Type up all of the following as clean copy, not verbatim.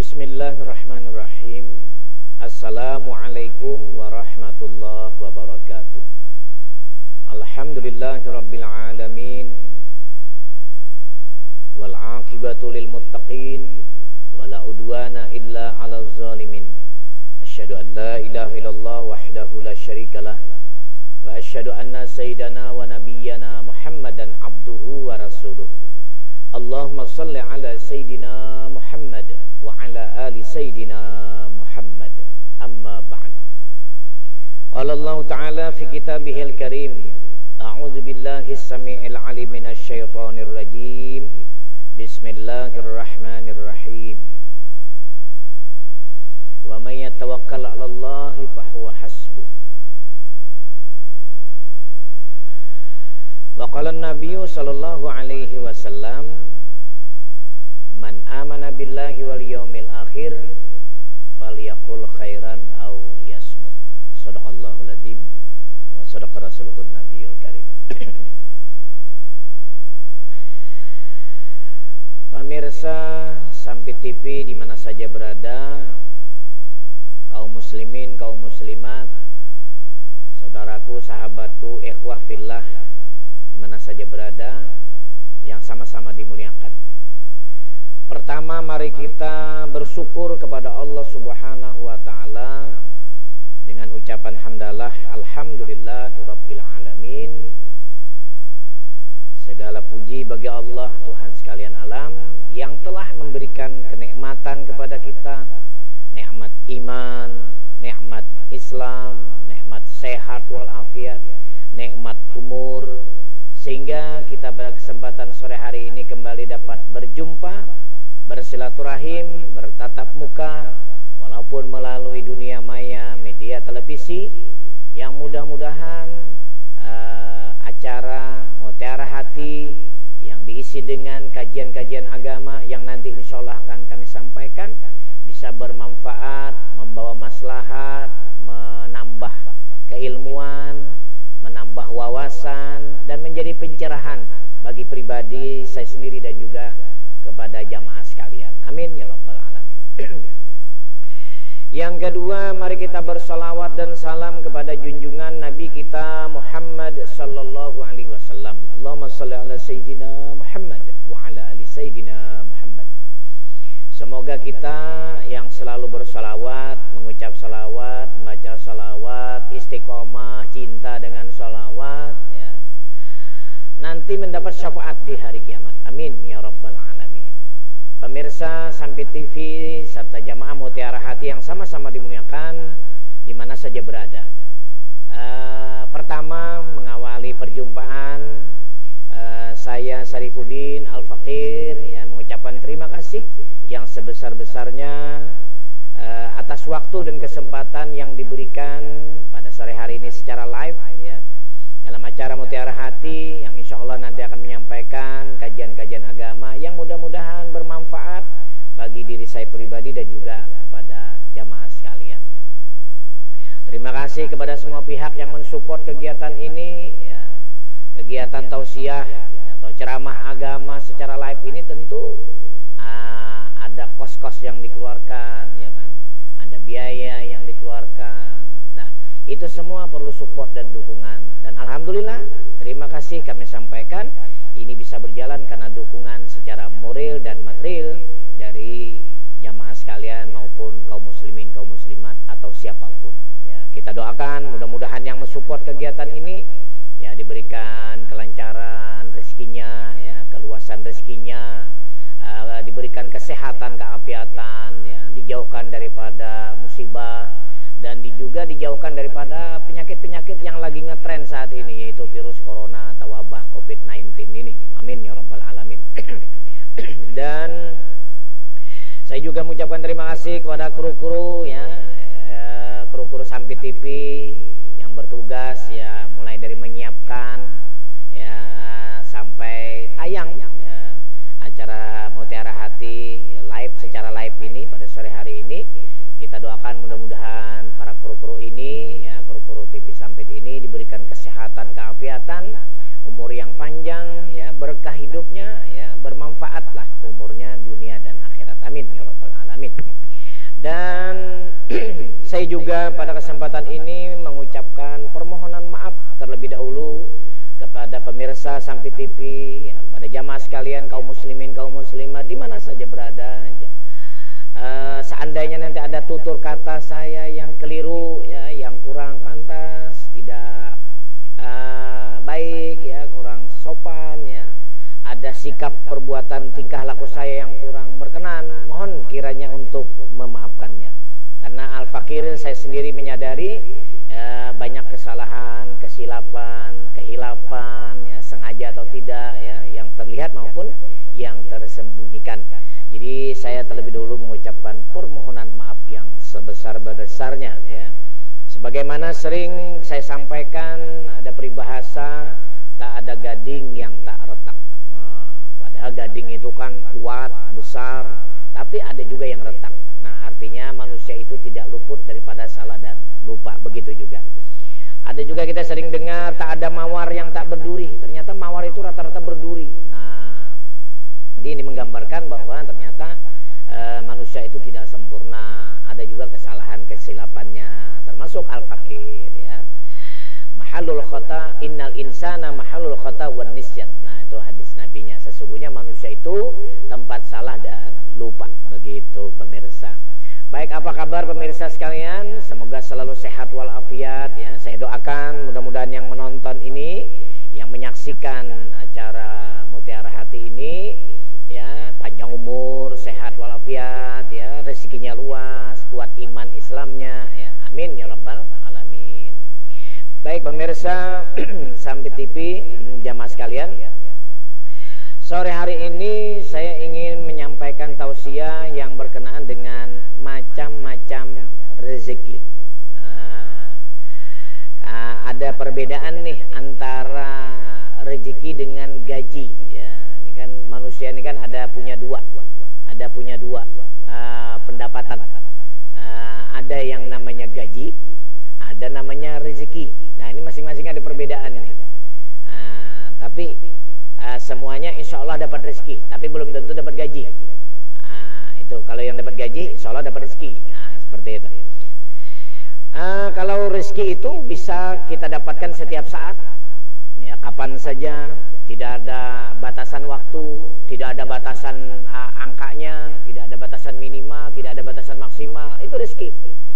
Bismillahirrahmanirrahim. Assalamualaikum warahmatullahi wabarakatuh. Alhamdulillahirabbil alamin. Wal aqibatu lil muttaqin wala udwana illa 'alal zalimin. Asyhadu an la ilaha illallah wahdahu la syarikalah wa asyhadu anna sayyidana wa nabiyyana Muhammadan abduhu wa rasuluh. Allahumma salli ala sayyidina Muhammad wa ala ali sayyidina Muhammad. Amma ba'd. Qala Allah Ta'ala fi kitabihil karim, a'udzu billahi as-sami'il 'alim minasy syaithanir rajim. Bismillahirrahmanirrahim. Wa may yatawakkal 'ala Allahi fa huwa hasbuh. Wa qala an-nabiyyu sallallahu alaihi wasallam, man amana billahi wal yaumil akhir falyaqul khairan aw liyasmut. Shadaqallahul azim wa shadaqa rasuluhun nabiyul karim. Pemirsa Sampit TV di mana saja berada, kaum muslimin, kaum muslimat, saudaraku, sahabatku, ikhwah fillah di mana saja berada yang sama-sama dimuliakan. Pertama, mari kita bersyukur kepada Allah Subhanahu wa taala dengan ucapan hamdalah, alhamdulillahirabbil alamin. Segala puji bagi Allah, Tuhan sekalian alam, yang telah memberikan kenikmatan kepada kita, nikmat iman, nikmat Islam, nikmat sehat walafiat, nikmat umur, sehingga kita pada kesempatan sore hari ini kembali dapat berjumpa, bersilaturahim, bertatap muka, walaupun melalui dunia maya, media televisi, yang mudah-mudahan acara Mutiara Hati yang diisi dengan kajian-kajian agama yang nanti insya Allah akan kami sampaikan bisa bermanfaat, membawa maslahat, menambah keilmuan, menambah wawasan, dan menjadi pencerahan bagi pribadi saya sendiri dan juga kepada jamaah sekalian. Amin ya rabbal alamin. Yang kedua, mari kita bersalawat dan salam kepada junjungan Nabi kita Muhammad sallallahu alaihi wasallam. Allahumma shalli ala sayyidina Muhammad wa ala ali sayyidina Muhammad. Semoga kita yang selalu bersalawat, mengucap salawat, membaca salawat, istiqomah, cinta dengan salawat, ya, nanti mendapat syafaat di hari kiamat. Amin ya rabbal alamin. Pemirsa Sampit TV serta jamaah Mutiara Hati yang sama-sama dimuliakan di mana saja berada. Pertama, mengawali perjumpaan, saya Syarifuddin Al-Faqir ya, mengucapkan terima kasih yang sebesar-besarnya atas waktu dan kesempatan yang diberikan pada sore hari ini secara live ya, dalam acara Mutiara Hati yang insya Allah nanti akan menyampaikan kajian-kajian agama yang mudah-mudahan bermanfaat bagi diri saya pribadi dan juga kepada jamaah sekalian. Terima kasih kepada semua pihak yang mensupport kegiatan ini ya, kegiatan tausiah atau ceramah agama secara live ini tentu ada kos-kos yang dikeluarkan ya kan, ada biaya yang dikeluarkan. Nah, itu semua perlu support dan dukungan, dan alhamdulillah terima kasih kami sampaikan ini bisa berjalan karena dukungan secara moral dan material dari jamaah sekalian maupun kaum muslimin, kaum muslimat atau siapapun ya. Kita doakan mudah-mudahan yang mensupport kegiatan ini ya diberikan kelancaran rezekinya ya, keluasan rezekinya, diberikan kesehatan, keafiatan ya, dijauhkan daripada musibah, dan juga dijauhkan daripada penyakit-penyakit yang lagi ngetren saat ini, yaitu virus corona atau wabah COVID-19 ini. Amin ya rabbal alamin. Dan saya juga mengucapkan terima kasih kepada kru-kru ya, kru-kru Sampit TV yang bertugas ya, mulai dari menyiapkan ya sampai tayang ya, acara Mutiara Hati live secara live ini pada sore hari ini. Kita doakan mudah-mudahan para kru-kru ini ya, kru-kru TV Sampit ini diberikan kesehatan, keafiatan, umur yang panjang ya, berkah hidupnya ya, bermanfaatlah umurnya dunia dan akhirat. Amin ya rabbal alamin. Dan saya juga pada kesempatan ini mengucapkan permohonan maaf terlebih dahulu kepada pemirsa Sampi TV, pada jamaah sekalian, kaum muslimin, kaum muslimah di mana saja berada. Seandainya nanti ada tutur kata saya yang keliru, ya, yang kurang pantas, tidak baik, ya, kurang sopan, ya, ada sikap perbuatan tingkah laku saya yang kurang berkenan, mohon kiranya untuk memaafkannya. Karena Al-Fakir saya sendiri menyadari banyak kesalahan, kesilapan, kehilapan, ya, sengaja atau tidak, ya, yang terlihat maupun yang tersembunyikan. Jadi saya terlebih dahulu mengucapkan permohonan maaf yang sebesar-besarnya, ya. Sebagaimana sering saya sampaikan, ada peribahasa tak ada gading yang tak retak. Padahal gading itu kan kuat, besar, tapi ada juga yang retak. Nah, artinya manusia itu tidak luput daripada salah dan lupa. Begitu juga. Ada juga kita sering dengar tak ada mawar yang tak berduri. Ternyata mawar itu rata-rata berduri. Nah, jadi ini menggambarkan bahwa ternyata manusia itu tidak sempurna. Ada juga kesalahan, kesilapannya, termasuk Al-Fakir, ya. Mahalul khata, innal insana mahalul khata wan nisyan. Nah, itu hadis nabinya. Sesungguhnya manusia itu tempat salah dan lupa. Begitu pemirsa. Baik, apa kabar pemirsa sekalian? Semoga selalu sehat walafiat, ya. Saya doakan mudah-mudahan yang menonton ini, yang menyaksikan acara Mutiara Hati ini, ya, panjang umur, sehat walafiat, ya, rezekinya luas, kuat iman Islamnya, ya. Amin ya rabbal alamin. Baik pemirsa Sampi TV, jamaah sekalian, sore hari ini saya ingin menyampaikan tausiah yang berkenaan dengan macam-macam rezeki. Ada perbedaan nih antara rezeki dengan gaji, ya. Ini kan manusia ini kan ada punya dua pendapatan. Ada yang namanya gaji, ada namanya rezeki. Nah, ini masing-masing ada perbedaan ini. Tapi semuanya insya Allah dapat rezeki, tapi belum tentu dapat gaji. Itu kalau yang dapat gaji, insya Allah dapat rezeki. Seperti itu. Kalau rezeki itu bisa kita dapatkan setiap saat, ya, kapan saja, tidak ada batasan waktu, tidak ada batasan angkanya, tidak ada batasan minimal, tidak ada batasan maksimal. Itu rezeki.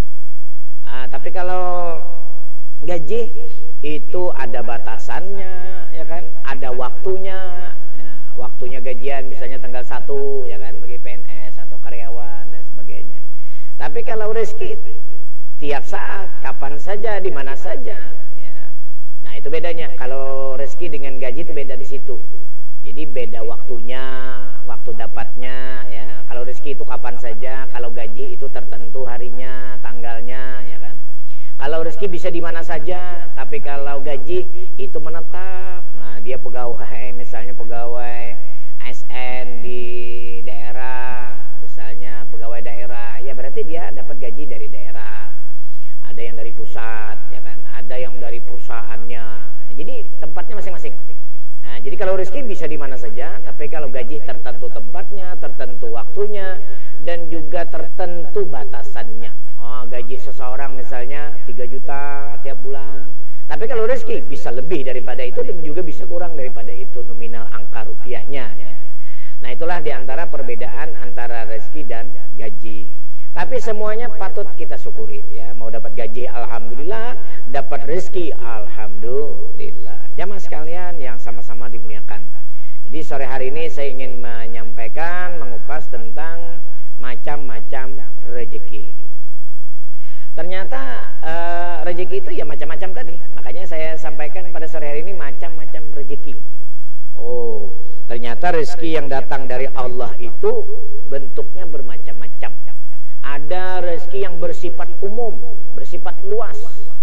Tapi kalau gaji itu ada batasannya, ya kan, ada waktunya, ya, waktunya gajian misalnya tanggal 1, ya kan, bagi PNS atau karyawan dan sebagainya. Tapi kalau rezeki tiap saat, kapan saja, di mana saja, ya. Nah, itu bedanya. Kalau rezeki dengan gaji itu beda di situ. Jadi beda waktunya, waktu dapatnya, ya. Kalau rezeki itu kapan saja, kalau gaji itu tertentu harinya, tanggalnya, ya kan. Kalau rezeki bisa di mana saja, tapi kalau gaji itu menetap. Nah, dia pegawai, misalnya pegawai ASN di daerah, misalnya pegawai daerah, ya berarti dia dapat gaji dari daerah. Ada yang dari pusat, ya kan, ada yang dari perusahaannya. Jadi tempatnya masing-masing. Nah, jadi kalau rezeki bisa di mana saja, tapi kalau gaji tertentu tempatnya, tertentu waktunya, dan juga tertentu batasannya. Gaji seseorang misalnya 3 juta tiap bulan. Tapi kalau rezeki bisa lebih daripada itu dan juga bisa kurang daripada itu nominal angka rupiahnya. Nah, itulah diantara perbedaan antara rezeki dan gaji. Tapi semuanya patut kita syukuri, ya. Mau dapat gaji alhamdulillah, dapat rezeki alhamdulillah. Jamaah sekalian yang sama-sama dimuliakan. Jadi sore hari ini saya ingin menyampaikan, mengupas tentang macam-macam rezeki. Ternyata rezeki itu ya macam-macam tadi. Makanya saya sampaikan pada sore hari ini macam-macam rezeki. Oh, ternyata rezeki yang datang dari Allah itu bentuknya bermacam-macam. Ada rezeki yang bersifat umum, bersifat luas.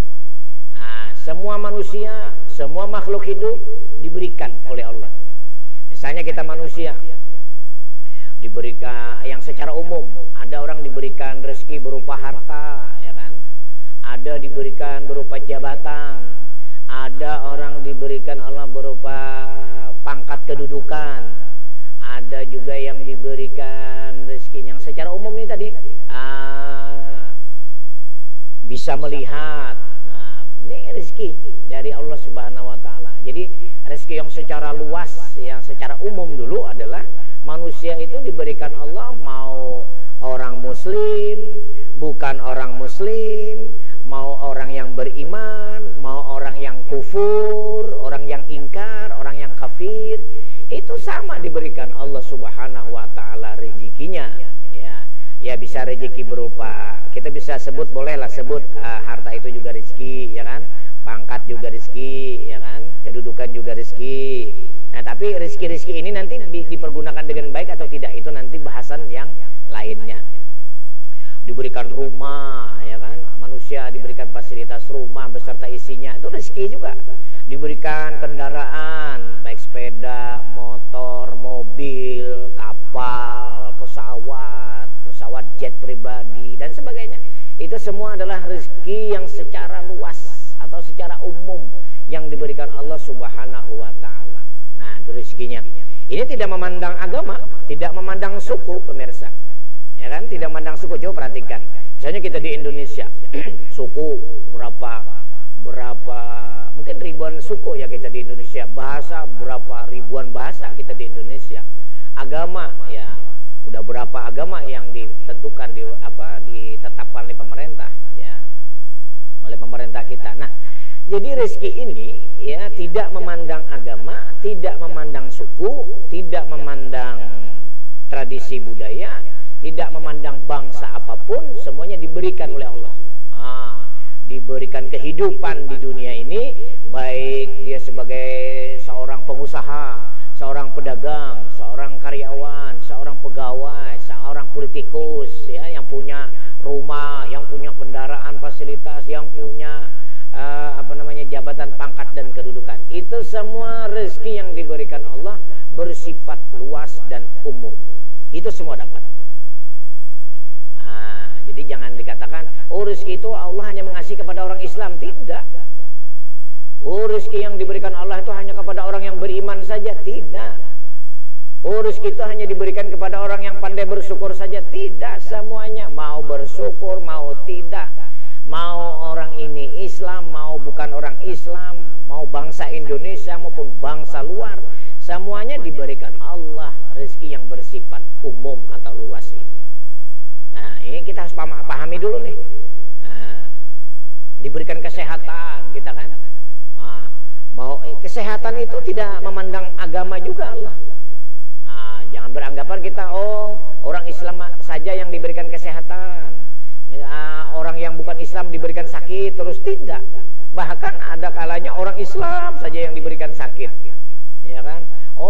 Semua manusia, semua makhluk hidup diberikan oleh Allah. Misalnya kita manusia diberikan yang secara umum, ada orang diberikan rezeki berupa harta, ya kan? Ada diberikan berupa jabatan, ada orang diberikan Allah berupa pangkat kedudukan, ada ada juga yang diberikan rezeki yang secara umum nih tadi bisa melihat. Nah, ini rezeki dari Allah Subhanahu wa taala. Jadi rezeki yang secara luas, yang secara umum dulu adalah manusia itu diberikan Allah, mau orang muslim, bukan orang muslim, mau orang yang beriman, mau orang yang kufur, orang yang ingkar, orang yang kafir, itu sama diberikan Allah Subhanahu wa taala rezekinya. Ya bisa rezeki berupa, kita bisa sebut, bolehlah sebut harta itu juga rezeki, ya kan? Pangkat juga rezeki, ya kan? Kedudukan juga rezeki. Nah, tapi rezeki-rezeki ini nanti dipergunakan dengan baik atau tidak, itu nanti bahasan yang lainnya. Diberikan rumah, ya kan? Manusia diberikan fasilitas rumah beserta isinya, itu rezeki juga. Diberikan kendaraan, baik sepeda, motor, mobil, kapal, pesawat jet pribadi dan sebagainya. Itu semua adalah rezeki yang secara luas atau secara umum yang diberikan Allah Subhanahu wa taala. Nah, itu rezekinya. Ini tidak memandang agama, tidak memandang suku, pemirsa. Ya kan? Tidak memandang suku. Coba perhatikan. Misalnya kita di Indonesia, suku berapa mungkin ribuan suku ya kita di Indonesia. Bahasa berapa ribuan bahasa kita di Indonesia. Agama ya udah berapa agama yang ditentukan ditetapkan oleh pemerintah ya, oleh pemerintah kita. Nah, jadi rezeki ini ya tidak memandang agama, tidak memandang suku, tidak memandang tradisi budaya, tidak memandang bangsa apapun, semuanya diberikan oleh Allah. Diberikan kehidupan di dunia ini, baik dia sebagai seorang pengusaha, seorang pedagang, seorang karyawan, seorang pegawai, seorang politikus ya, yang punya rumah, yang punya kendaraan, fasilitas, yang punya jabatan, pangkat dan kedudukan. Itu semua rezeki yang diberikan Allah bersifat luas dan umum. Itu semua dapat. Jadi jangan dikatakan rezeki itu Allah hanya mengasihi kepada orang Islam. Tidak. Rezeki yang diberikan Allah itu hanya kepada orang yang beriman saja. Tidak. Rezeki itu hanya diberikan kepada orang yang pandai bersyukur saja. Tidak, semuanya. Mau bersyukur, mau tidak, mau orang ini Islam, mau bukan orang Islam, mau bangsa Indonesia maupun bangsa luar, semuanya diberikan Allah rezeki yang bersifat umum atau luas ini. Nah, ini kita harus pahami dulu nih. Nah, diberikan kesehatan kita kan. Mau kesehatan itu tidak memandang agama juga Allah. Jangan beranggapan kita orang Islam saja yang diberikan kesehatan, orang yang bukan Islam diberikan sakit terus, tidak. Bahkan ada kalanya orang Islam saja yang diberikan sakit, ya kan?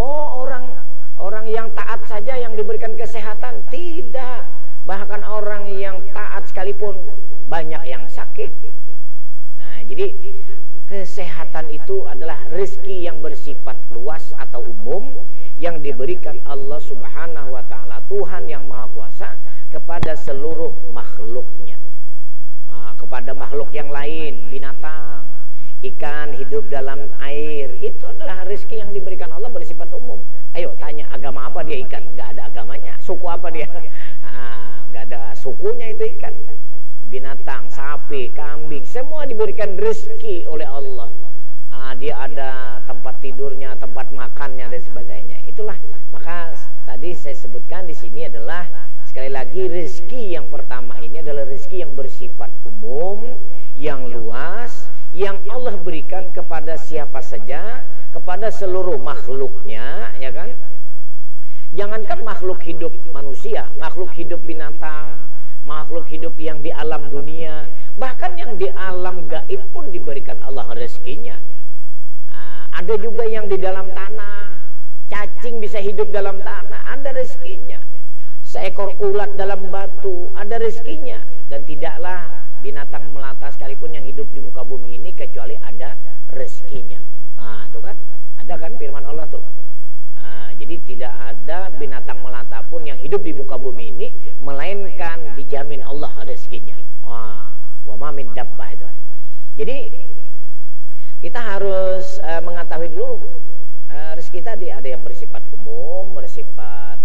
Orang yang taat saja yang diberikan kesehatan, tidak. Bahkan orang yang taat sekalipun banyak yang sakit. Nah, jadi kesehatan itu adalah rezeki yang bersifat luas atau umum yang diberikan Allah Subhanahu wa taala, Tuhan yang Maha Kuasa, kepada seluruh makhluknya. Kepada makhluk yang lain, binatang, ikan hidup dalam air, itu adalah rezeki yang diberikan Allah bersifat umum. Ayo tanya, agama apa dia ikan? Nggak ada agamanya. Suku apa dia? Nggak ada sukunya itu ikan. Binatang, sapi, kambing, semua diberikan rezeki oleh Allah. Dia ada tempat tidurnya, tempat makannya dan sebagainya. Itulah, maka tadi saya sebutkan di sini adalah sekali lagi rezeki yang pertama ini adalah rezeki yang bersifat umum, yang luas, yang Allah berikan kepada siapa saja, kepada seluruh makhluknya, ya kan? Jangankan makhluk hidup manusia, makhluk hidup binatang, makhluk hidup yang di alam dunia, bahkan yang di alam gaib pun diberikan Allah rezekinya. Ada juga yang di dalam tanah, cacing bisa hidup dalam tanah, ada rezekinya. Seekor ulat dalam batu, ada rezekinya. Dan tidaklah binatang melata sekalipun yang hidup di muka bumi ini kecuali ada rezekinya. Itu kan, ada kan firman Allah tuh. Jadi tidak ada binatang melata pun yang hidup di muka bumi ini melainkan dijamin Allah rezekinya. Wa ma min dabbah itu. Jadi kita harus mengetahui dulu rezeki tadi ada yang bersifat umum, bersifat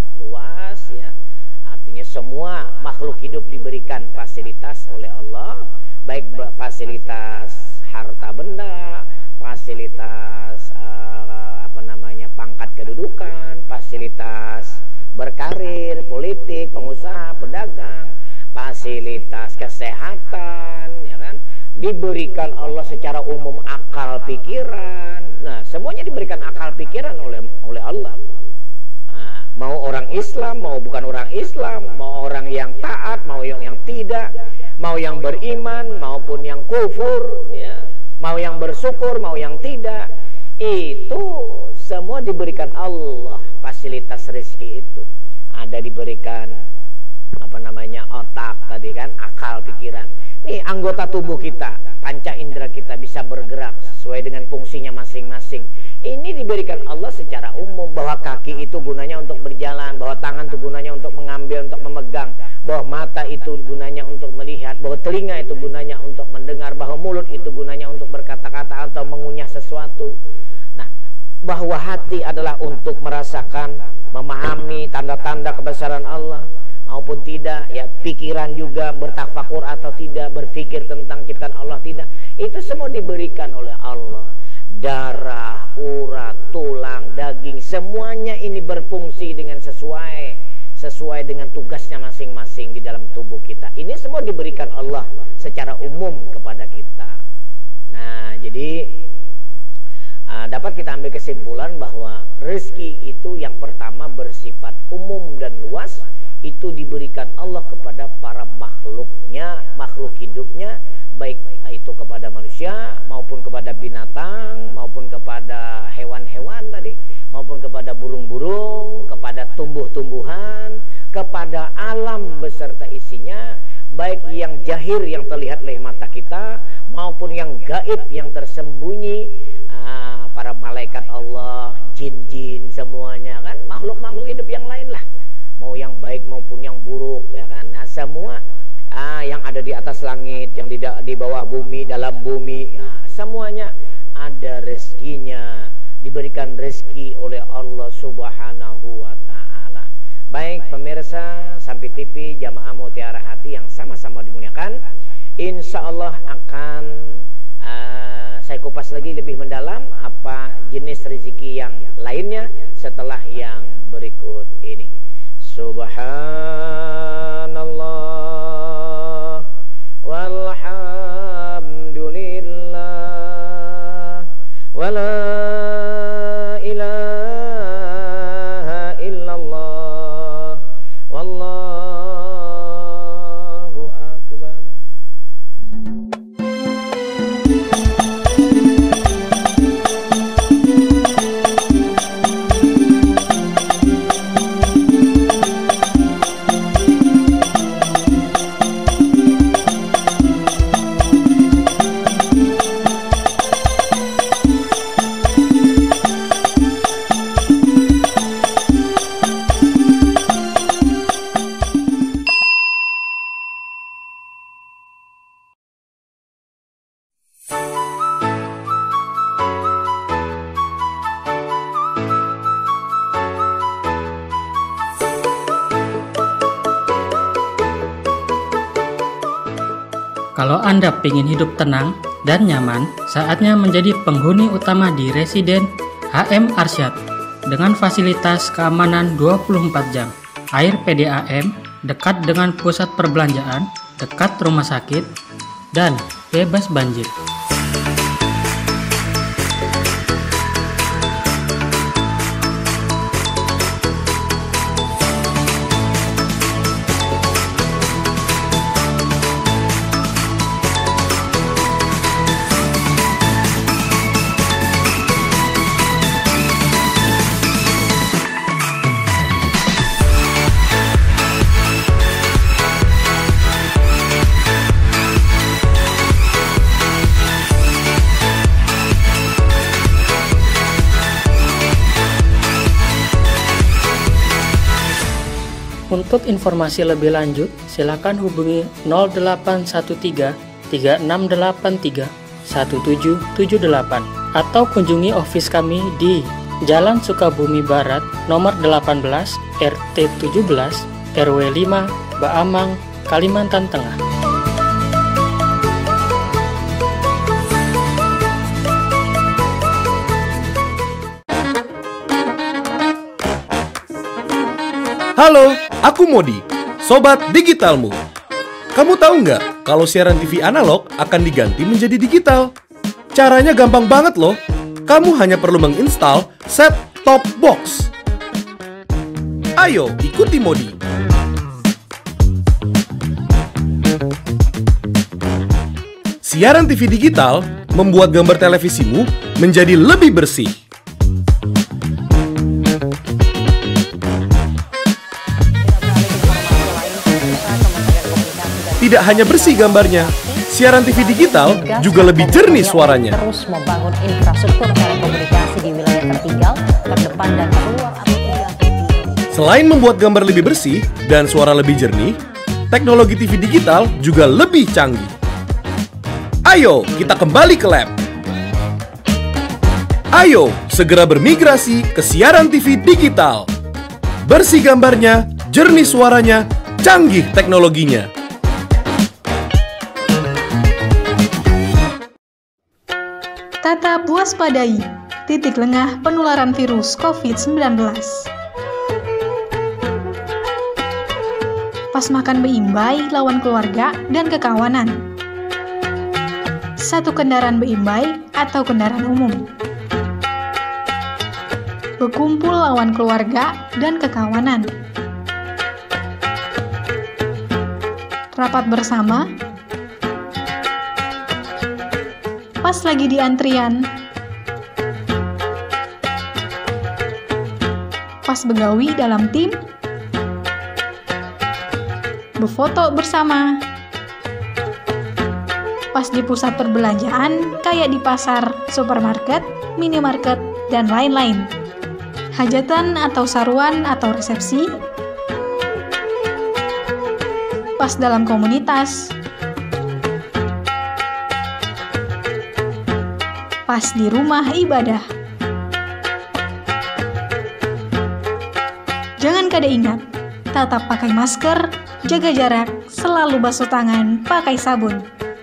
makhluk hidup diberikan fasilitas oleh Allah, baik fasilitas harta benda, fasilitas pangkat kedudukan, fasilitas berkarir, politik, pengusaha, pedagang, fasilitas kesehatan, ya kan? Diberikan Allah secara umum akal pikiran. Nah, semuanya diberikan akal pikiran oleh Allah. Nah, mau orang Islam, mau bukan orang Islam, mau orang yang taat, mau yang tidak, mau yang beriman maupun yang kufur, ya, mau yang bersyukur, mau yang tidak, itu semua diberikan Allah. Fasilitas rezeki itu ada, diberikan otak tadi kan, akal pikiran. Nih anggota tubuh kita, panca indera kita bisa bergerak sesuai dengan fungsinya masing-masing. Ini diberikan Allah secara umum, bahwa kaki itu gunanya untuk berjalan, bahwa tangan itu gunanya untuk mengambil, untuk memegang, bahwa mata itu gunanya untuk melihat, bahwa telinga itu gunanya untuk mendengar, bahwa mulut itu gunanya untuk berkata-kata atau mengunyah sesuatu. Nah, bahwa hati adalah untuk merasakan, memahami tanda-tanda kebesaran Allah maupun tidak, ya, pikiran juga bertafakur atau tidak, berpikir tentang ciptaan Allah tidak, itu semua diberikan oleh Allah. Darah, urat, tulang, daging, semuanya ini berfungsi dengan sesuai dengan tugasnya masing-masing di dalam tubuh kita. Ini semua diberikan Allah secara umum kepada kita. Nah, jadi dapat kita ambil kesimpulan bahwa rezeki itu yang pertama bersifat umum dan luas, itu diberikan Allah kepada para makhluknya, makhluk hidupnya, baik itu kepada manusia maupun kepada binatang maupun kepada hewan-hewan tadi, maupun kepada burung-burung, kepada tumbuh-tumbuhan, kepada alam beserta isinya, baik yang jahir yang terlihat oleh mata kita maupun yang gaib yang tersembunyi, para malaikat Allah, jin-jin, semuanya kan, makhluk-makhluk hidup yang lain lah, mau yang baik maupun yang buruk, ya kan. Nah, semua yang ada di atas langit, yang di bawah bumi, dalam bumi, semuanya ada rezekinya, diberikan rezeki oleh Allah Subhanahu wa ta'ala. Baik pemirsa Sampai TV Jamaah Mutiara Hati yang sama-sama dimuliakan, insya Allah akan saya kupas lagi lebih mendalam apa jenis rezeki yang lainnya setelah yang berikut ini. Subhanallah walhamdulillah wala ilaha illallah wallahu akbar. Kalau Anda ingin hidup tenang dan nyaman, saatnya menjadi penghuni utama di Residen HM Arsyad dengan fasilitas keamanan 24 jam, air PDAM, dekat dengan pusat perbelanjaan, dekat rumah sakit, dan bebas banjir. Untuk informasi lebih lanjut, silakan hubungi 0813 3683 1778 atau kunjungi office kami di Jalan Sukabumi Barat, nomor 18, RT 17, RW 5, Baamang, Kalimantan Tengah. Halo, aku Modi, Sobat Digitalmu. Kamu tahu nggak kalau siaran TV analog akan diganti menjadi digital? Caranya gampang banget loh. Kamu hanya perlu menginstal set-top box. Ayo, ikuti Modi. Siaran TV digital membuat gambar televisimu menjadi lebih bersih. Tidak hanya bersih gambarnya, siaran TV digital juga lebih jernih suaranya. Terus membangun infrastruktur telekomunikasi di wilayah tertinggal, terdepan dan terluar atau tidak. Selain membuat gambar lebih bersih dan suara lebih jernih, teknologi TV digital juga lebih canggih. Ayo, kita kembali ke lab. Ayo, segera bermigrasi ke siaran TV digital. Bersih gambarnya, jernih suaranya, canggih teknologinya. Tetap waspadai, titik lengah penularan virus COVID-19. Pas makan beimbai lawan keluarga dan kekawanan. Satu kendaraan beimbai atau kendaraan umum. Berkumpul lawan keluarga dan kekawanan. Rapat bersama. Pas lagi di antrian, pas begawi dalam tim, berfoto bersama, pas di pusat perbelanjaan kayak di pasar, supermarket, minimarket, dan lain-lain, hajatan atau saruan atau resepsi, pas dalam komunitas, pas di rumah ibadah. Jangan kada ingat, tetap pakai masker, jaga jarak, selalu basuh tangan, pakai sabun.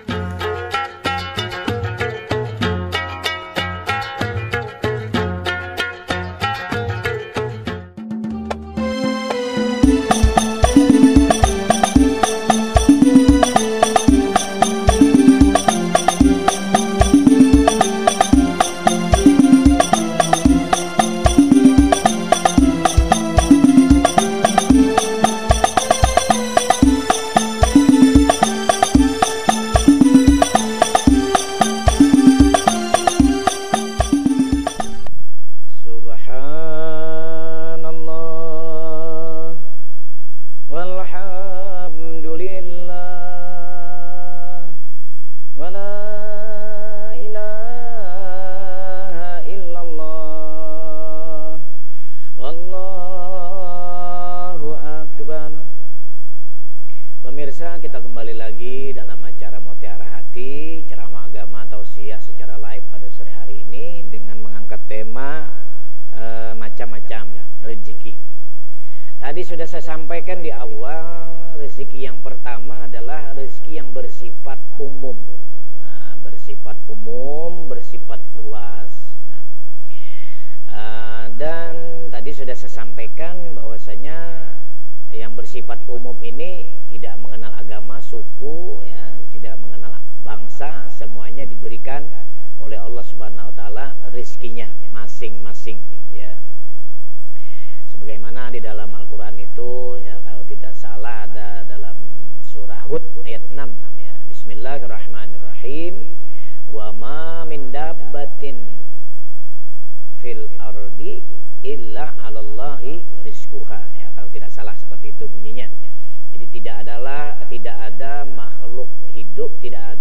Pemirsa, kita kembali lagi dalam acara Mutiara Hati, ceramah agama tausiah secara live pada sore hari ini dengan mengangkat tema macam-macam rezeki. Tadi sudah saya sampaikan di awal, rezeki yang pertama adalah rezeki yang bersifat umum. Nah, bersifat umum, bersifat luas. Dan tadi sudah saya sampaikan bahwasanya yang bersifat umum ini tidak mengenal agama, suku, ya, tidak mengenal bangsa, semuanya diberikan oleh Allah Subhanahu wa taala rezekinya masing-masing, ya. Sebagaimana di dalam Al-Qur'an itu, ya, kalau tidak salah ada dalam surah Hud ayat 6, ya. Bismillahirrahmanirrahim. Wa ma min dabbatin fil ardi illa 'alallahi rizquha, ya, kalau tidak salah seperti itu bunyinya. Jadi tidak ada makhluk hidup, tidak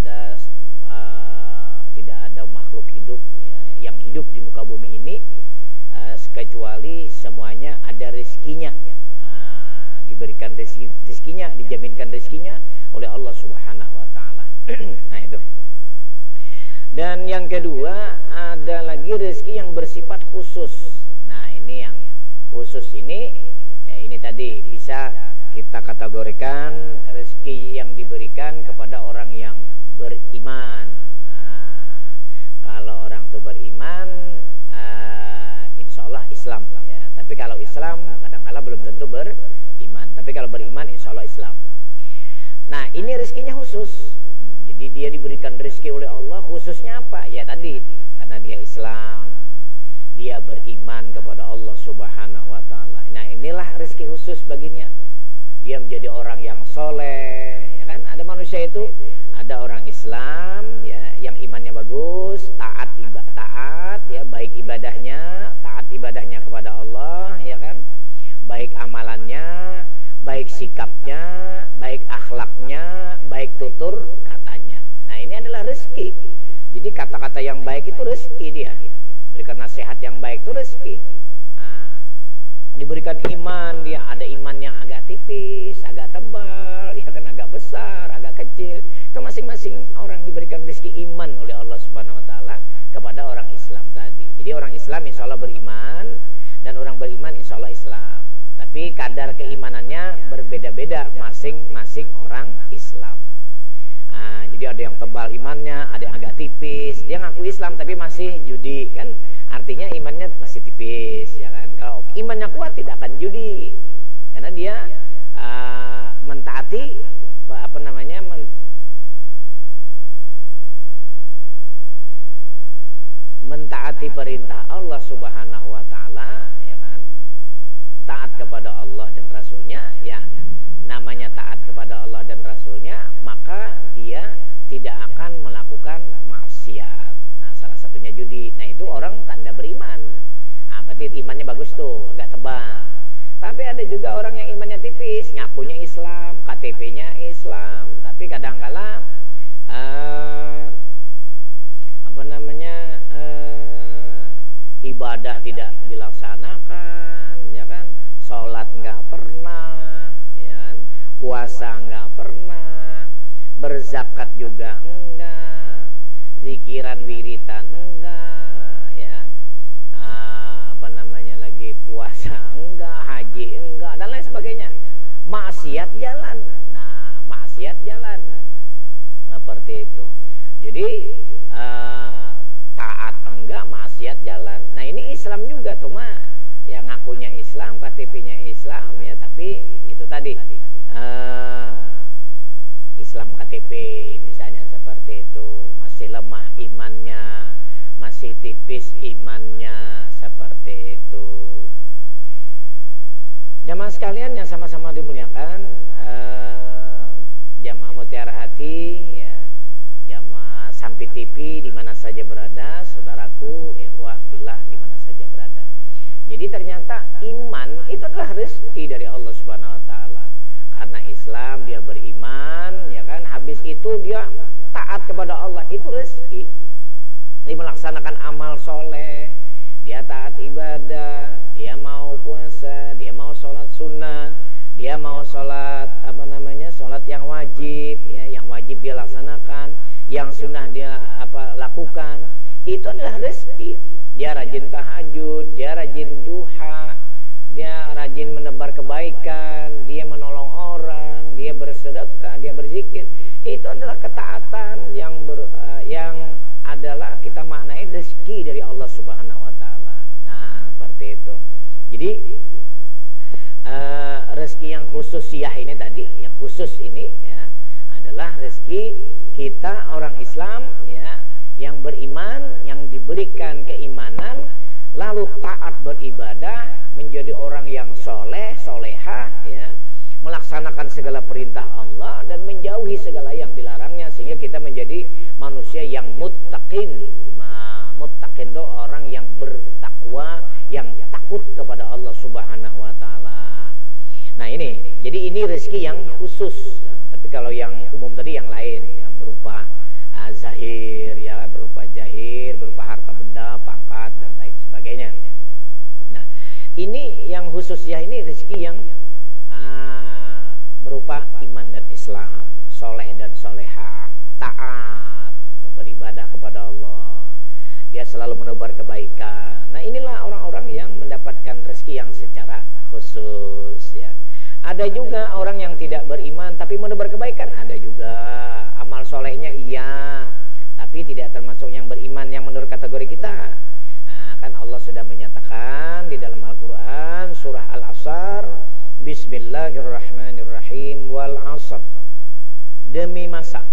ada makhluk hidup, ya, yang hidup di muka bumi ini kecuali semuanya ada rezekinya, diberikan rezekinya, dijaminkan rezekinya oleh Allah Subhanahu wa taala. Nah, itu. Dan yang kedua, ada lagi rezeki yang bersifat khusus. Nah, ini yang khusus ini, ya, ini tadi bisa kita kategorikan rezeki yang diberikan kepada orang yang beriman. Kalau orang itu beriman, insya Allah Islam ya. Tapi kalau Islam kadang-kala belum tentu beriman. Tapi kalau beriman insya Allah Islam. Nah ini rezekinya khusus. Jadi dia diberikan rezeki oleh Allah khususnya apa? Ya tadi karena dia Islam, dia beriman kepada Allah Subhanahu wa Ta'ala. Nah inilah rezeki khusus baginya. Dia menjadi orang yang soleh, ya kan? Ada manusia itu, ada orang Islam, ya, yang imannya bagus, taat, ya, baik ibadahnya, taat ibadahnya kepada Allah, ya kan? Baik amalannya, baik sikapnya, baik akhlaknya, baik tutur katanya. Nah ini adalah rezeki. Jadi kata-kata yang baik itu rezeki dia. Berikan nasihat yang baik itu rezeki. Nah, diberikan iman, dia ada iman yang agak tipis, agak tebal, ya kan, agak besar, agak kecil. Itu masing-masing orang diberikan rezeki iman oleh Allah Subhanahu wa Ta'ala kepada orang Islam tadi. Jadi orang Islam insya Allah beriman, dan orang beriman insya Allah Islam. Tapi kadar keimanannya berbeda-beda masing-masing orang Islam. Nah, jadi ada yang tebal imannya, ada yang agak tipis. Dia ngaku Islam tapi masih judi, kan? Artinya imannya masih tipis, ya kan? Kalau imannya kuat tidak akan judi, karena dia mentaati mentaati perintah Allah Subhanahu wa Ta'ala, ya kan? Taat kepada Allah dan Rasulnya, ya. Namanya taat kepada Allah dan Rasulnya, maka dia tidak akan melakukan maksiat. Nah salah satunya judi. Nah itu orang tanda beriman. Nah berarti imannya bagus tuh, agak tebal. Tapi ada juga orang yang imannya tipis, ngakunya Islam, KTP-nya Islam, tapi kadang-kala ibadah tidak dilaksanakan, ya kan? Sholat nggak pernah, ya kan? Puasa nggak pernah, berzakat juga enggak, zikiran wiritan enggak, ya, puasa enggak, haji enggak, dan lain sebagainya. Maksiat jalan. Nah, maksiat jalan seperti itu. Jadi taat enggak, maksiat jalan. Nah ini Islam juga tuh mah, yang ngakunya Islam, KTP-nya Islam, ya, tapi itu tadi Islam KTP misalnya seperti itu, masih lemah imannya, masih tipis imannya, seperti itu. Jamaah sekalian yang sama-sama dimuliakan, jamaah Mutiara Hati, ya, jamaah Sampi TV di mana saja berada, saudaraku, ikhwah fillah di mana saja berada. Jadi ternyata iman itu adalah rezeki dari Allah Subhanahu wa Ta'ala. Karena Islam dia beriman, ya kan, habis itu dia taat kepada Allah, itu rezeki. Dia melaksanakan amal soleh, dia taat ibadah, dia mau puasa, dia mau sholat sunnah, dia mau sholat sholat yang wajib, ya, yang wajib dia laksanakan, yang sunnah dia lakukan. Itu adalah rezeki. Dia rajin tahajud, dia rajin duha, dia rajin menebar kebaikan, dia menolong orang, dia bersedekah, dia berzikir. Itu adalah ketaatan yang adalah kita maknai rezeki dari Allah Subhanahu wa Ta'ala. Nah, seperti itu. Jadi rezeki yang khususiyah ini tadi, yang khusus ini, ya, adalah rezeki kita orang Islam, ya, yang beriman, yang diberikan keimanan, lalu taat beribadah, menjadi orang yang soleh, solehah, ya, melaksanakan segala perintah Allah dan menjauhi segala yang dilarangnya, sehingga kita menjadi manusia yang muttaqin. Nah, muttaqin itu orang yang bertakwa, yang takut kepada Allah Subhanahu wa Ta'ala. Nah ini, jadi ini rezeki yang khusus. Tapi kalau yang umum tadi yang lain, yang berupa zahir, ya, berupa jahir, berupa harta benda, pangkat dan lain sebagainya. Nah, ini yang khusus ya, ini rezeki yang berupa iman dan Islam, soleh dan soleha, taat, beribadah kepada Allah, dia selalu menebar kebaikan. Nah inilah orang-orang yang mendapatkan rezeki yang secara khusus, ya. Ada juga orang yang tidak beriman tapi menebar kebaikan, ada juga. Amal solehnya iya, tapi tidak termasuk yang beriman yang menurut kategori kita. Nah, kan Allah sudah menyatakan di dalam Al-Quran surah Al-Asr, Bismillahirrahmanirrahim, wal asr, demi masa.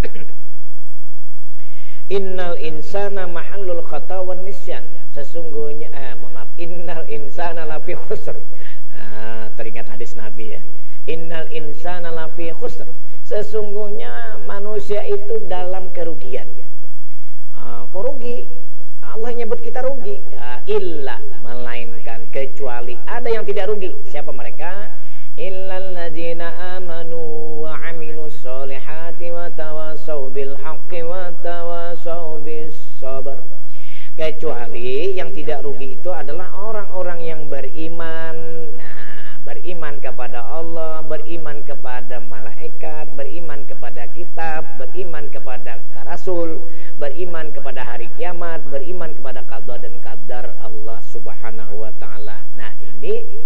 Innal insana mahallul khata wan nisyan. Sesungguhnya innal insana lafi khusr. Teringat hadis Nabi ya. Innal insana lafi khusr. Sesungguhnya manusia itu dalam kerugian. Kok rugi? Allah nyebut kita rugi. Illa, melainkan, kecuali ada yang tidak rugi. Siapa mereka? Illal ladzina amanu wa amilus solihati wa tawasaw bil haqqi wa tawasaw bis sabr. Kecuali yang tidak rugi itu adalah orang-orang yang beriman. Nah, beriman kepada Allah, beriman kepada malaikat, beriman kepada kitab, beriman kepada rasul, beriman kepada hari kiamat, beriman kepada qada dan qadar Allah Subhanahu wa taala. Nah, ini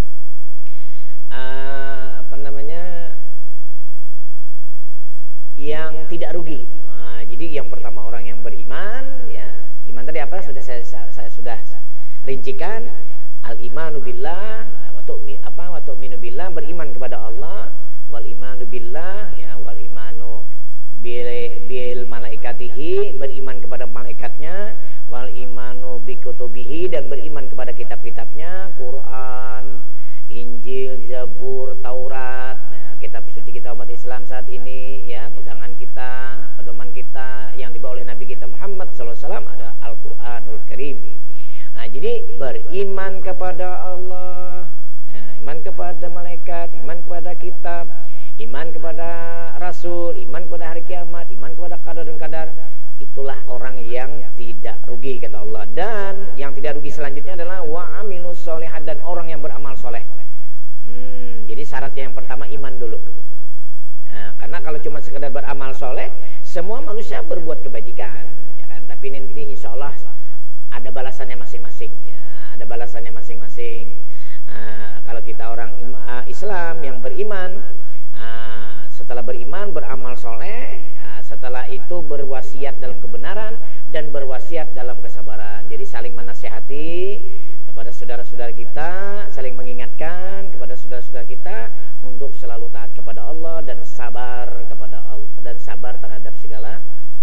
yang tidak rugi. Jadi yang pertama orang yang beriman, ya. Iman tadi apa? Sudah saya sudah rincikan. Al-imanu billah, wa tu'minu billah, beriman kepada Allah, wal imanu billah, ya, wal imanu bil malaikatihi, beriman kepada malaikatnya, wal imanu bi kutubihi, dan beriman kepada kitab-kitabnya, Quran, Injil, Zabur, Taurat. Nah, kitab suci kita umat Islam saat ini, ya, pegangan kita, pedoman kita yang dibawa oleh Nabi kita Muhammad SAW ada Al-Quranul Karim. Nah, jadi beriman kepada Allah, ya, iman kepada malaikat, iman kepada kitab, iman kepada Rasul, iman kepada hari kiamat, iman kepada qada dan qadar. Itulah orang yang tidak rugi, kata Allah. Dan yang tidak rugi selanjutnya adalah wa amilus sholihat, dan orang yang beramal soleh. Jadi syaratnya yang pertama iman dulu. Nah, karena kalau cuma sekedar beramal soleh, semua manusia berbuat kebajikan, ya kan? Tapi nanti insya Allah ada balasannya masing-masing. Ya, ada balasannya masing-masing. Kalau kita orang Islam yang beriman, setelah beriman beramal soleh, setelah itu berwasiat dalam kebenaran dan berwasiat dalam kesabaran. Jadi saling menasihati kepada saudara-saudara kita, saling mengingatkan kepada saudara-saudara kita untuk selalu taat kepada Allah dan sabar kepada Allah, dan sabar terhadap segala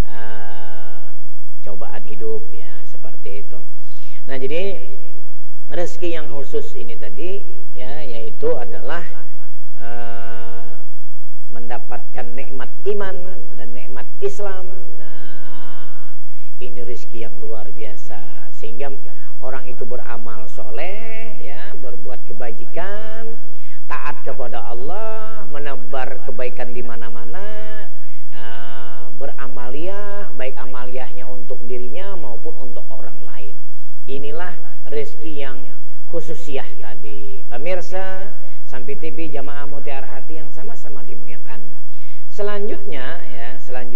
cobaan hidup, ya, seperti itu. Nah, jadi rezeki yang khusus ini tadi, ya, yaitu adalah mendapatkan nikmat iman dan nikmat Islam. Nah, ini rezeki yang luar biasa, sehingga orang itu beramal soleh, ya, berbuat kebajikan, taat kepada Allah, menebar kebaikan di mana-mana, beramaliyah, baik amaliyahnya untuk dirinya maupun untuk orang lain. Inilah rezeki yang khususiyah tadi. Pemirsa Sampai TV Jamaah Mutiara Hati yang sama-sama dimuliakan. Selanjutnya, ya,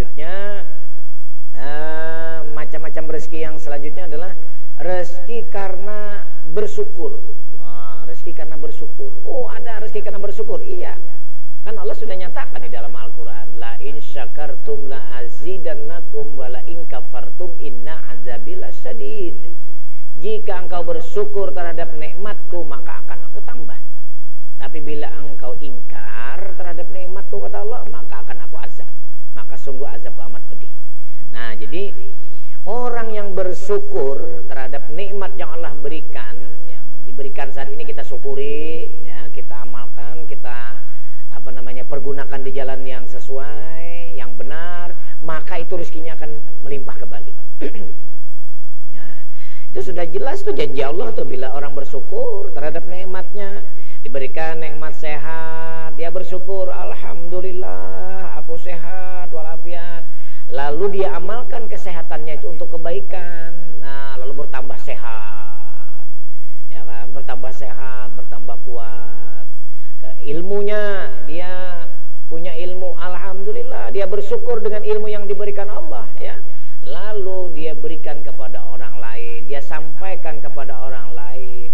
macam-macam rezeki yang selanjutnya adalah rezeki karena bersyukur. Rezeki karena bersyukur. Oh, ada rezeki karena bersyukur. Iya. Kan Allah sudah nyatakan di dalam Al-Qur'an, la in syakartum la azidannakum wa la in kafartum inna azabi lasyadid. Jika engkau bersyukur terhadap nikmatku, maka akan aku tambah. Tapi bila engkau ingkar terhadap nikmatku, kata Allah, maka akan aku azab. Maka sungguh azabku amat pedih. Nah, jadi orang yang bersyukur terhadap nikmat yang Allah berikan, yang diberikan saat ini kita syukuri, ya, kita amalkan, kita pergunakan di jalan yang sesuai, yang benar, maka itu rezekinya akan melimpah kembali. Nah, itu sudah jelas tuh janji Allah tuh, bila orang bersyukur terhadap nikmatnya, diberikan nikmat sehat, dia bersyukur, alhamdulillah aku sehat walafiat, lalu dia amalkan kesehatannya itu untuk kebaikan. Nah, lalu bertambah sehat, ya kan, bertambah sehat, bertambah kuat. Ilmunya, dia punya ilmu, alhamdulillah dia bersyukur dengan ilmu yang diberikan Allah, ya. Lalu dia berikan kepada orang lain, dia sampaikan kepada orang lain,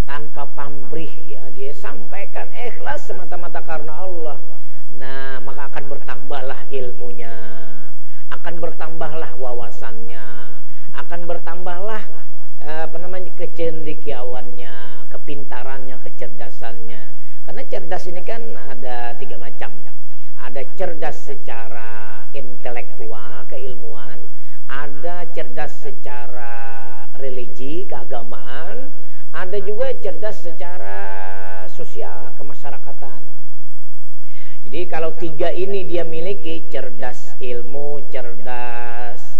tanpa pamrih ya, dia sampaikan ikhlas semata-mata karena Allah. Nah, maka akan bertambahlah ilmunya, akan bertambahlah wawasannya, akan bertambahlah kecendekiawannya, kepintarannya, kecerdasannya. Karena cerdas ini kan ada 3 macam. Ada cerdas secara intelektual, keilmuan, ada cerdas secara religi, keagamaan, ada juga cerdas secara sosial, kemasyarakatan. Jadi kalau 3 ini dia miliki, cerdas ilmu, cerdas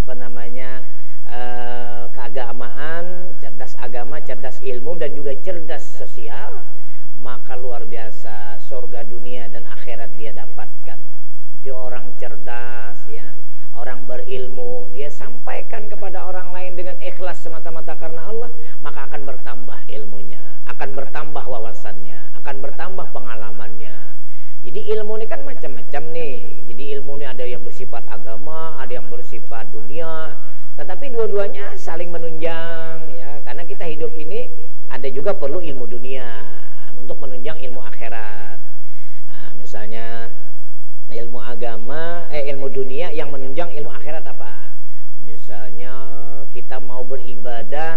keagamaan, cerdas agama, cerdas ilmu, dan juga cerdas sosial, maka luar biasa surga dunia dan akhirat dia dapatkan. Dia orang cerdas ya, orang berilmu, dia sampaikan kepada orang lain dengan ikhlas semata-mata karena Allah, maka akan bertambah ilmunya, akan bertambah wawasannya, akan bertambah pengalamannya. Jadi ilmu ini kan macam-macam nih. Jadi ilmu ini ada yang bersifat agama, ada yang bersifat dunia, tetapi dua-duanya saling menunjang ya, karena kita hidup ini ada juga perlu ilmu dunia untuk menunjang ilmu akhirat. Nah, misalnya ilmu agama, ilmu dunia yang menunjang ilmu akhirat apa? Misalnya kita mau beribadah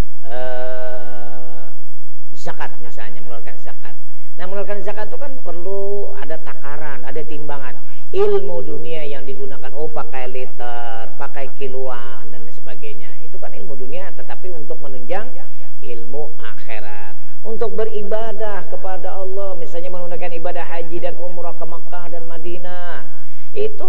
zakat misalnya, mengeluarkan zakat. Nah, mengeluarkan zakat itu kan perlu ada takaran, ada timbangan. Ilmu dunia yang digunakan, pakai liter, pakai kiloan dan sebagainya, itu kan ilmu dunia, tetapi untuk menunjang ilmu akhirat. Untuk beribadah kepada Allah, misalnya menunaikan ibadah haji dan umrah ke Mekah dan Madinah, itu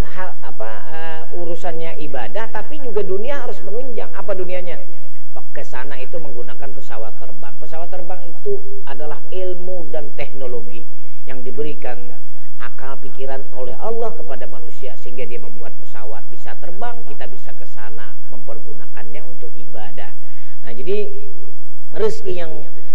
urusannya ibadah, tapi juga dunia harus menunjang. Apa dunianya? Ke sana itu menggunakan pesawat terbang. Pesawat terbang itu adalah ilmu dan teknologi yang diberikan akal pikiran oleh Allah kepada manusia, sehingga dia membuat pesawat bisa terbang, kita bisa ke sana mempergunakannya untuk ibadah. Nah, jadi rezeki yang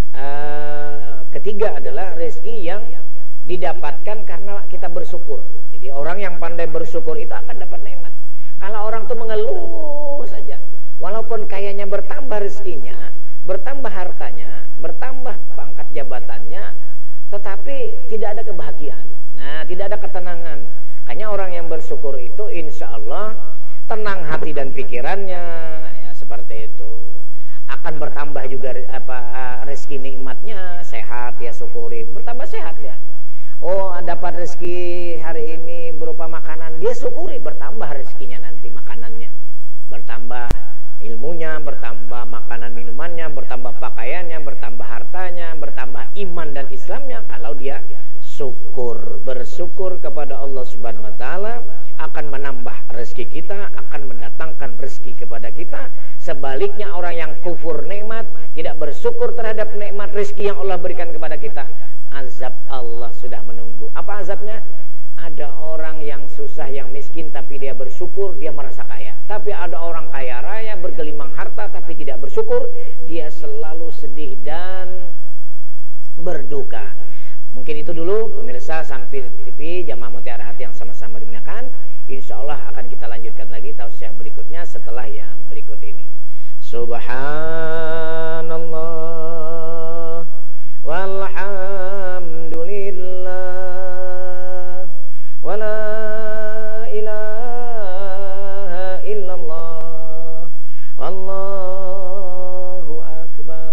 ketiga adalah rezeki yang didapatkan karena kita bersyukur. Jadi orang yang pandai bersyukur itu akan dapat nikmat. Kalau orang tuh mengeluh saja, walaupun kayaknya bertambah rezekinya, bertambah hartanya, bertambah pangkat jabatannya, tetapi tidak ada kebahagiaan. Nah, tidak ada ketenangan. Makanya orang yang bersyukur itu insya Allah tenang hati dan pikirannya, ya seperti itu. Akan bertambah juga rezeki nikmatnya, sehat ya syukuri, bertambah sehat ya. Oh, dapat rezeki hari ini berupa makanan, dia syukuri, bertambah rezekinya nanti makanannya, bertambah ilmunya, bertambah makanan minumannya, bertambah pakaiannya, bertambah hartanya, bertambah iman dan Islamnya. Kalau dia syukur, bersyukur kepada Allah Subhanahu wa taala, akan menambah rezeki kita, akan mendatangkan rezeki kepada kita. Sebaliknya orang yang kufur nikmat, tidak bersyukur terhadap nikmat rezeki yang Allah berikan kepada kita, azab Allah sudah menunggu. Apa azabnya? Ada orang yang susah, yang miskin, tapi dia bersyukur, dia merasa kaya. Tapi ada orang kaya raya, bergelimang harta, tapi tidak bersyukur, dia selalu sedih dan berduka. Mungkin itu dulu pemirsa Sampir TV, jamaah Mutiara Hati yang sama-sama dimuliakan. Insya Allah akan kita lanjutkan lagi tausiah berikutnya setelah yang berikut ini. Subhanallah walhamdulillah wala ilaha illallah wallahu akbar.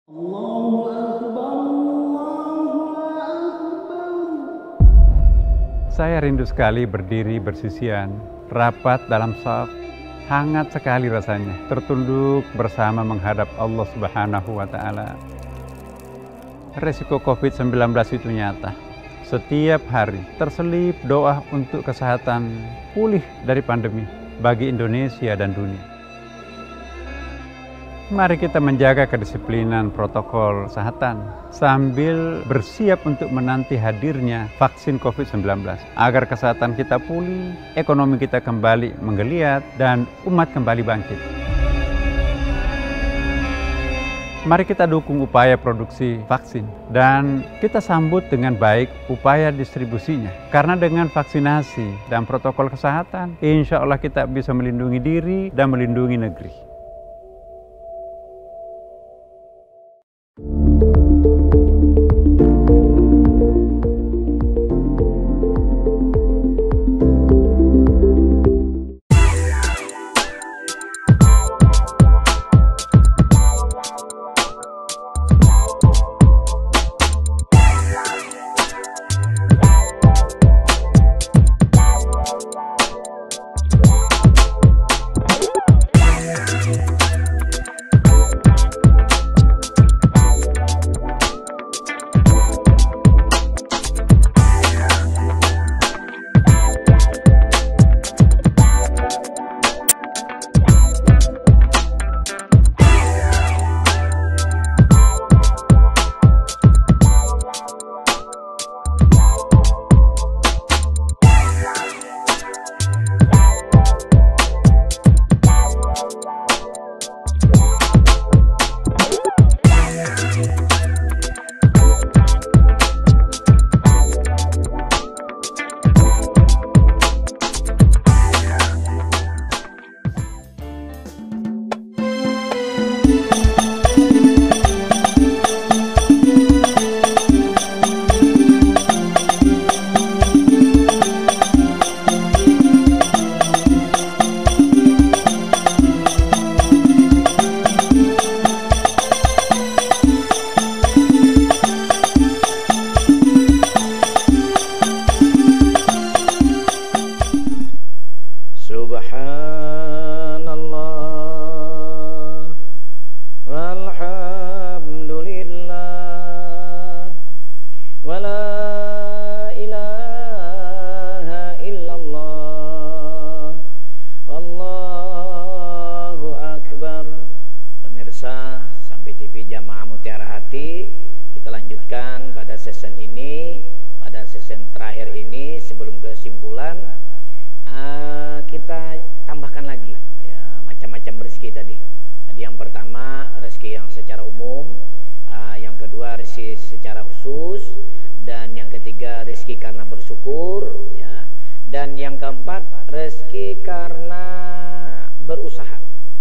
Saya rindu sekali berdiri bersisian, rapat dalam shaf, hangat sekali rasanya, tertunduk bersama menghadap Allah Subhanahu wa Ta'ala. Resiko COVID-19 itu nyata. Setiap hari terselip doa untuk kesehatan pulih dari pandemi bagi Indonesia dan dunia. Mari kita menjaga kedisiplinan protokol kesehatan sambil bersiap untuk menanti hadirnya vaksin COVID-19 agar kesehatan kita pulih, ekonomi kita kembali menggeliat, dan umat kembali bangkit. Mari kita dukung upaya produksi vaksin dan kita sambut dengan baik upaya distribusinya. Karena dengan vaksinasi dan protokol kesehatan, insya Allah kita bisa melindungi diri dan melindungi negeri. Subhanallah walhamdulillah wa la ilaha illallah wallahu akbar. Pemirsa sampai TV Jamaah Mutiara Hati, kita lanjutkan pada season ini, pada season terakhir ini. Sebelum kesimpulan, kita tambahkan lagi ya, macam-macam rezeki tadi. Jadi yang pertama rezeki yang secara umum, yang kedua rezeki secara khusus, dan yang ketiga rezeki karena bersyukur ya, dan yang keempat rezeki karena berusaha.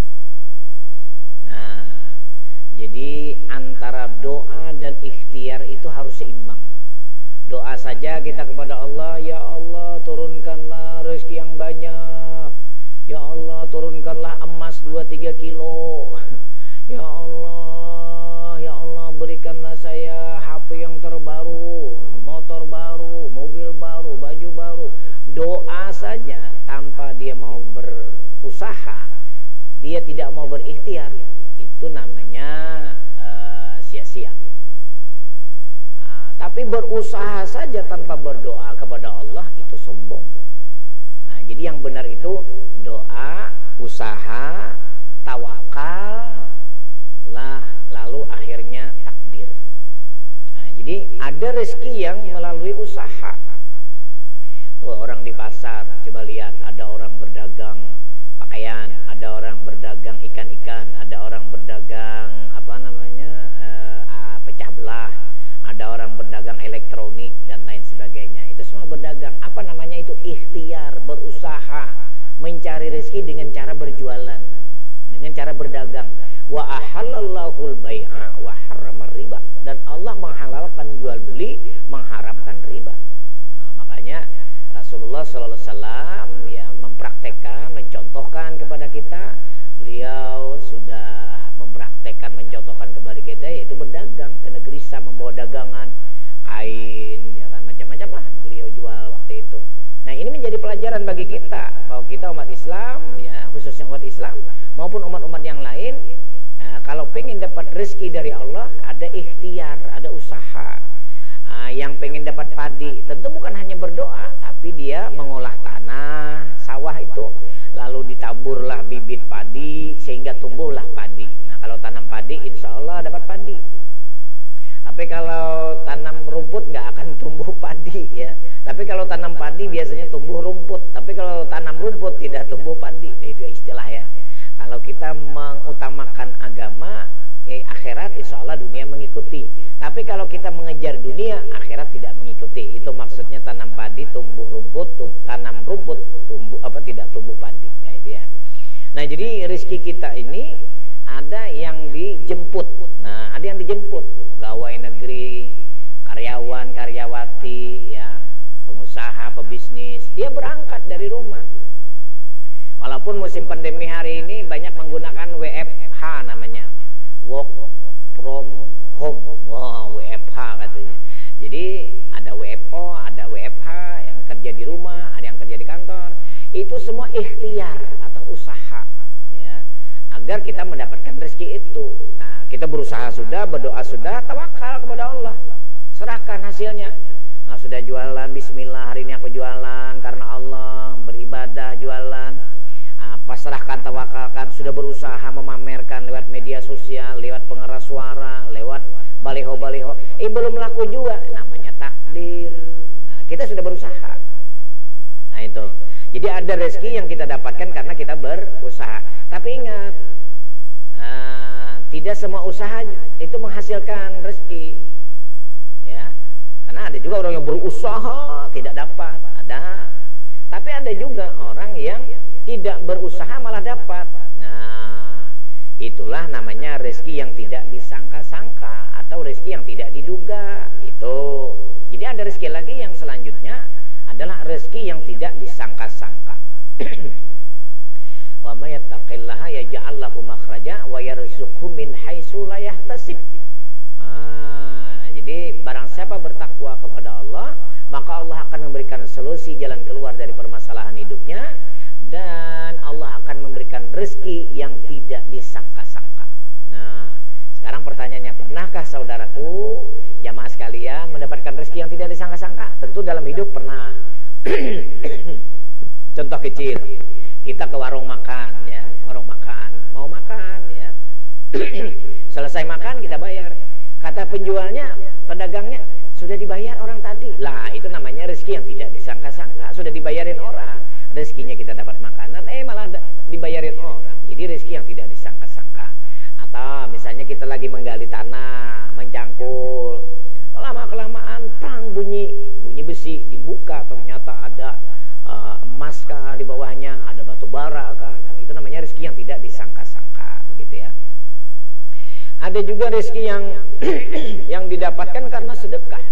Nah, jadi antara doa dan ikhtiar itu harus seimbang. Doa saja kita kepada Allah, ya Allah turunkanlah rezeki yang banyak, ya Allah turunkanlah emas 2-3 kilo, ya Allah berikanlah saya HP yang terbaru, motor baru, mobil baru, baju baru. Doa saja tanpa dia mau berusaha, dia tidak mau berikhtiar, itu namanya sia-sia. Tapi berusaha saja tanpa berdoa kepada Allah itu sombong. Nah, jadi yang benar itu doa, usaha, tawakal, lalu akhirnya takdir. Nah, jadi ada rezeki yang melalui usaha. Tuh orang di pasar, coba lihat, ada orang berdagang pakaian, ada orang berdagang ikan-ikan, ada orang berdagang pecah belah, ada orang berdagang elektronik dan lain sebagainya. Itu semua berdagang. Apa namanya itu? Ikhtiar, berusaha, mencari rezeki dengan cara berjualan, dengan cara berdagang. Wa ahallallahul bai'a wa harramar riba. Dan Allah menghalalkan jual beli, mengharamkan riba. Nah, makanya Rasulullah SAW ya mempraktekkan, mencontohkan kepada kita. Beliau sudah mempraktekkan, mencontohkan kepada kita, yaitu bisa membawa dagangan kain, ya kan, macam-macam lah beliau jual waktu itu. Nah, ini menjadi pelajaran bagi kita bahwa kita umat Islam, ya khususnya umat Islam maupun umat-umat yang lain, kalau pengen dapat rezeki dari Allah, ada ikhtiar, ada usaha. Yang pengen dapat padi, tentu bukan hanya berdoa, tapi dia mengolah tanah, sawah itu, lalu ditaburlah bibit padi sehingga tumbuhlah padi. Nah, kalau tanam padi, insya Allah dapat padi. Tapi kalau tanam rumput nggak akan tumbuh padi, ya. Tapi kalau tanam padi biasanya tumbuh rumput. Tapi kalau tanam rumput tidak tumbuh padi. Nah, itu istilah ya. Kalau kita mengutamakan agama, akhirat insya Allah dunia mengikuti. Tapi kalau kita mengejar dunia, akhirat tidak mengikuti. Itu maksudnya tanam padi tumbuh rumput, tanam rumput tumbuh tidak tumbuh padi. Ya, itu ya. Nah, jadi rezeki kita ini ada yang dijemput. Nah, ada yang dijemput, pegawai negeri, karyawan, karyawati, ya, pengusaha, pebisnis, dia berangkat dari rumah. Walaupun musim pandemi hari ini banyak menggunakan WFH namanya, work from home. Wow, WFH katanya. Jadi ada WFO, ada WFH, yang kerja di rumah, ada yang kerja di kantor. Itu semua ikhtiar atau usaha, ya, agar kita mendapatkan rezeki itu. Nah, kita berusaha sudah, berdoa sudah, tawakal kepada Allah, serahkan hasilnya. Nah, sudah jualan, bismillah, hari ini aku jualan karena Allah, beribadah, jualan, pasrahkan, tawakalkan. Sudah berusaha memamerkan lewat media sosial, lewat pengeras suara, lewat baliho-baliho, belum laku juga, namanya takdir. Nah, kita sudah berusaha. Nah, itu. Jadi ada rezeki yang kita dapatkan karena kita berusaha. Tapi ingat, tidak semua usaha itu menghasilkan rezeki, ya. Karena ada juga orang yang berusaha tidak dapat, ada. Tapi ada juga orang yang tidak berusaha malah dapat. Nah, itulah namanya rezeki yang tidak disangka-sangka atau rezeki yang tidak diduga. Itu. Jadi ada rezeki lagi yang selanjutnya adalah rezeki yang tidak disangka-sangka. Wa may yattaqillaha yaj'al lahu makhraja wa yarzuqhu min haitsu la yahtasib. Jadi barang siapa bertakwa kepada Allah, maka Allah akan memberikan solusi jalan keluar dari permasalahan hidupnya, dan Allah akan memberikan rezeki yang tidak disangka-sangka. Nah, sekarang pertanyaannya, pernahkah saudaraku, jamaah sekalian, mendapatkan rezeki yang tidak disangka-sangka? Tentu dalam hidup pernah. Contoh kecil, kita ke warung makan, ya, warung makan, mau makan, ya. Selesai makan kita bayar. Kata penjualnya, pedagangnya, sudah dibayar orang tadi. Lah, itu namanya rezeki yang tidak disangka-sangka. Sudah dibayarin orang, rezekinya kita dapat makanan, malah dibayarin orang. Jadi rezeki yang tidak disangka-sangka. Atau misalnya kita lagi menggali tanah, mencangkul, lama-kelamaan tang bunyi besi, dibuka, ternyata ada emas kah di bawahnya, ada batu bara kah. Nah, itu namanya rezeki yang tidak disangka-sangka, begitu ya. Ada juga rezeki yang didapatkan karena sedekah.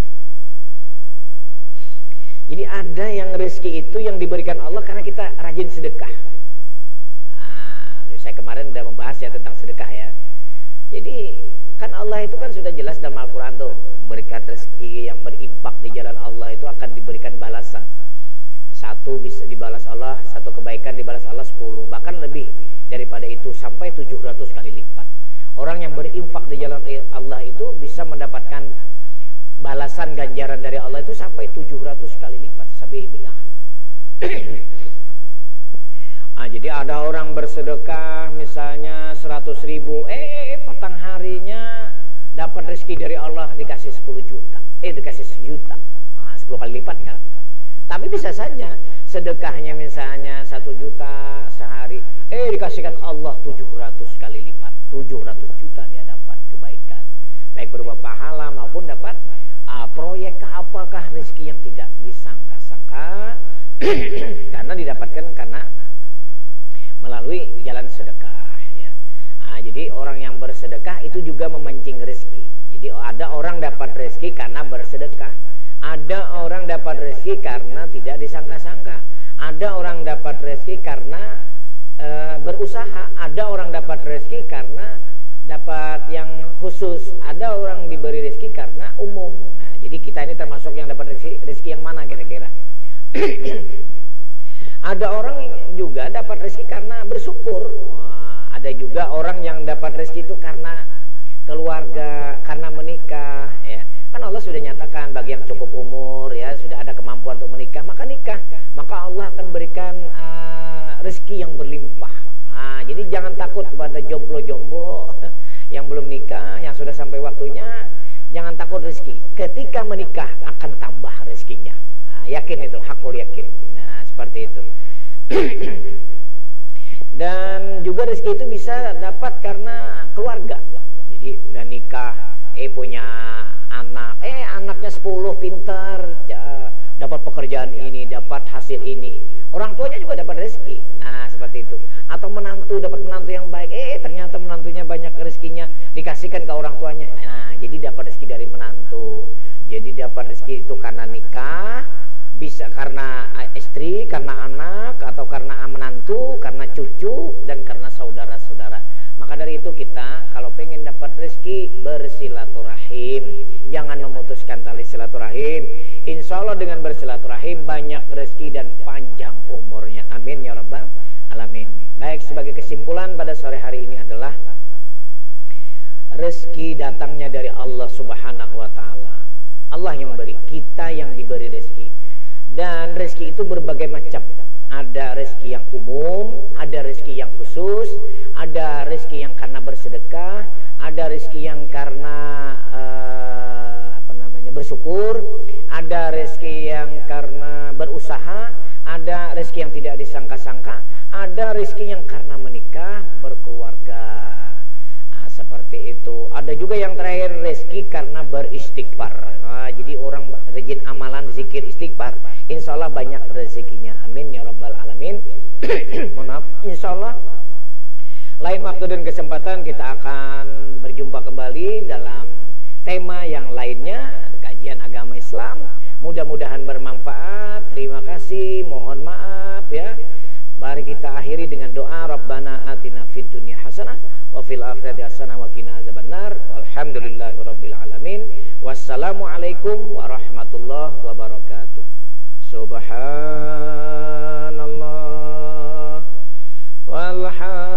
Jadi ada yang rezeki itu yang diberikan Allah karena kita rajin sedekah. Nah, saya kemarin sudah membahas ya tentang sedekah ya. Jadi kan Allah itu kan sudah jelas dalam Al-Quran tuh, memberikan rezeki yang berinfak di jalan Allah itu akan diberikan balasan. Satu bisa dibalas Allah, satu kebaikan dibalas Allah 10, bahkan lebih daripada itu, sampai 700 kali lipat. Orang yang berinfak di jalan Allah itu bisa mendapatkan balasan ganjaran dari Allah itu sampai 700 kali lipat, sabihimiah. Nah, jadi ada orang bersedekah misalnya 100.000, petang harinya dapat rezeki dari Allah dikasih 10 juta, dikasih 1 juta, 10 kali lipat kan. Tapi bisa saja sedekahnya misalnya 1 juta sehari, dikasihkan Allah 700 kali lipat, 700 juta dia dapat kebaikan, baik berupa pahala maupun dapat proyek apakah rezeki yang tidak disangka-sangka karena didapatkan karena melalui jalan sedekah, ya. Jadi orang yang bersedekah itu juga memancing rezeki. Jadi ada orang dapat rezeki karena bersedekah, ada orang dapat rezeki karena tidak disangka-sangka, ada orang dapat rezeki karena berusaha, ada orang dapat rezeki karena dapat yang khusus, ada orang diberi rezeki Jadi kita ini termasuk yang dapat rezeki yang mana kira-kira? Ada orang juga dapat rezeki karena bersyukur. Ada juga orang yang dapat rezeki itu karena keluarga, karena menikah, ya. Kan Allah sudah nyatakan bagi yang cukup umur, ya, sudah ada kemampuan untuk menikah, maka nikah. Maka Allah akan berikan rezeki yang berlimpah. Jadi jangan takut kepada jomblo-jomblo yang belum nikah, yang sudah sampai waktunya. Jangan takut rezeki. Ketika menikah akan tambah rezekinya. Yakin itu, hakul yakin. Nah, seperti itu. Dan juga rezeki itu bisa dapat karena keluarga. Jadi udah nikah, punya anak, anaknya 10 pintar, dapat pekerjaan ini, dapat hasil ini. Orang tuanya juga dapat rezeki. Nah, seperti itu. Atau menantu, dapat menantu yang baik, ternyata menantunya banyak rezekinya, dikasihkan ke orang tuanya. Nah, jadi dapat rezeki dari menantu. Jadi dapat rezeki itu karena nikah, bisa karena istri, karena anak, atau karena menantu, karena cucu, dan karena saudara-saudara. Maka dari itu kita kalau pengen dapat rezeki, bersilaturahim. Jangan memutuskan tali silaturahim. Insya Allah dengan bersilaturahim banyak rezeki dan panjang umurnya. Amin ya rabbal alamin. Baik, sebagai kesimpulan pada sore hari ini adalah rezeki datangnya dari Allah Subhanahu wa taala. Allah yang memberi, kita yang diberi rezeki. Dan rezeki itu berbagai macam. Ada rezeki yang umum, ada rezeki yang khusus, ada rezeki yang karena bersedekah, ada rezeki yang karena bersyukur, ada rezeki yang karena berusaha, ada rezeki yang tidak disangka-sangka, ada rezeki yang karena menikah, berkeluarga. Seperti itu. Ada juga yang terakhir rezeki karena beristighfar. Jadi orang rajin amalan zikir istighfar, insya Allah banyak rezekinya. Amin ya rabbal alamin. Mohon maaf. Insya Allah lain waktu dan kesempatan kita akan berjumpa kembali dalam tema yang lainnya, kajian agama Islam. Mudah-mudahan bermanfaat. Terima kasih. Mohon maaf ya. Mari kita akhiri dengan doa, Rabbana atina fid dunya hasanah wa fil akhirati hasanah wa qina adzabannar. Walhamdulillahirabbil alamin. Wassalamualaikum warahmatullahi wabarakatuh. Subhanallah walhamdulillah.